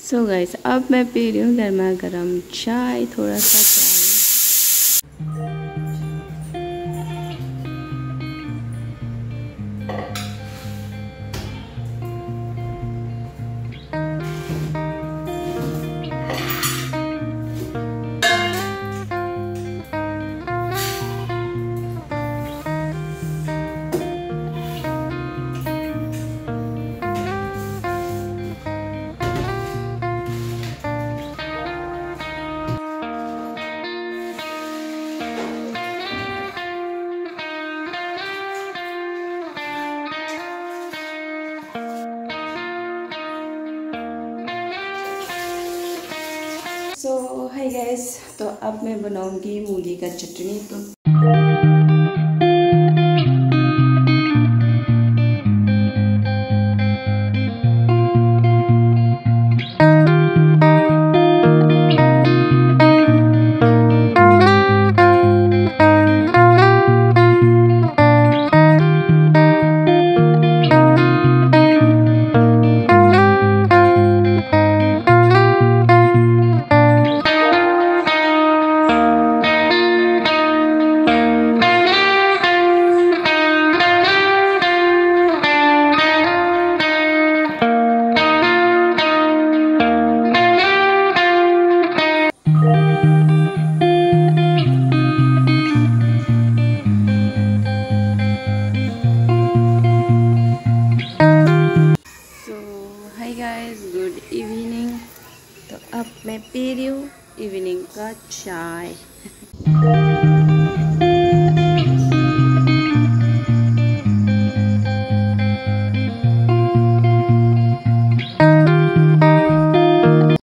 So guys अब मैं P रही हूँ गर्मा गर्म चाय, थोड़ा सा चाय। सो हाय गाइस, तो अब मैं बनाऊंगी मूली का चटनी। तो हाय गाइस, गुड इवनिंग। तो अब मैं पी रही हूँ इवनिंग का चाय।